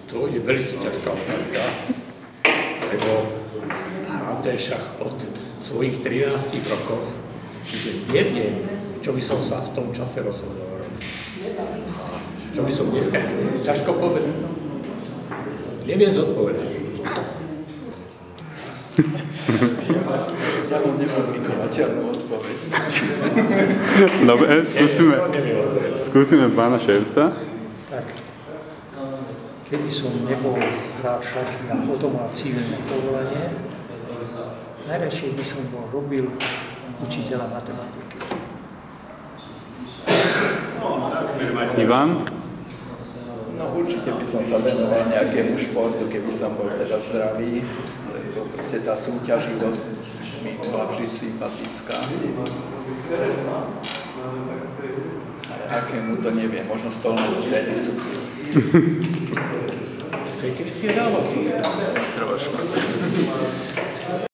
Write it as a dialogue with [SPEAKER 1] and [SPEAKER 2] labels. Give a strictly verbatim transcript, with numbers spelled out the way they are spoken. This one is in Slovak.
[SPEAKER 1] To je veľmi ťažká otázka, lebo hrám ten šach od svojich trinástich rokov, čiže neviem, čo by som sa v tom čase rozhodol robiť. Čo by som dneska, ťažko povedať. Neviem zodpovedať.
[SPEAKER 2] Ja mám neformikovateľnú odpoveď.
[SPEAKER 3] Dobre, skúsime, skúsime pána Ševca.
[SPEAKER 4] Tak, keby som nebol hral šachy a potom mal civilné povolanie, najradšej by som bol robil učiteľa matematiky.
[SPEAKER 3] Ivan?
[SPEAKER 2] No určite by som sa venoval nejakému športu, keby som bol teda zdravý, lebo proste tá súťaživosť mi bola vždy sympatická. Ale akému to neviem, možno stolnému tenisu.
[SPEAKER 1] Kedy si hrával?
[SPEAKER 2] Trošku.